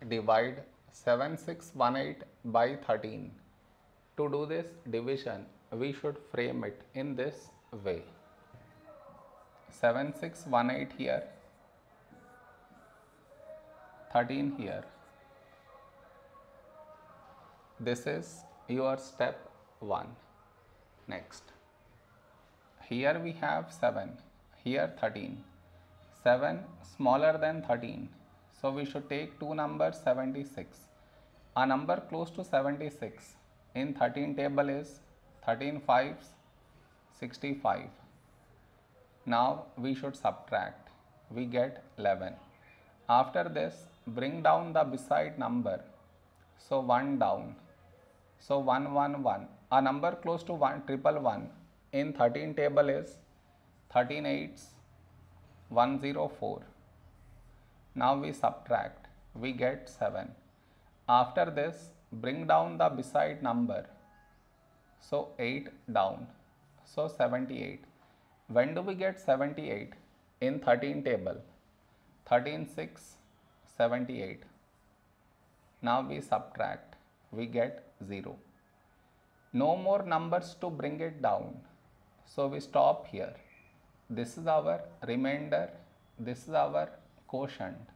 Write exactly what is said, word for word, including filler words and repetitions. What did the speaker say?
divide seven six one eight by thirteen. To do this division, we should frame it in this way. seven six one eight here, thirteen here. This is your step one. Next, here we have seven, here thirteen. seven smaller than thirteen, so we should take two numbers seventy-six. A number close to seventy-six in thirteen table is thirteen fives, sixty-five. Now we should subtract, we get eleven. After this, bring down the beside number, so one down, so one one one. A number close to one triple one in thirteen table is thirteen eights, one hundred four. Now we subtract, we get seven. After this, bring down the beside number, so eight down, so seventy-eight. When do we get seventy-eight? In thirteen table, thirteen six, seventy-eight. Now we subtract, we get zero. No more numbers to bring it down, so we stop here. This is our remainder, this is our quotient.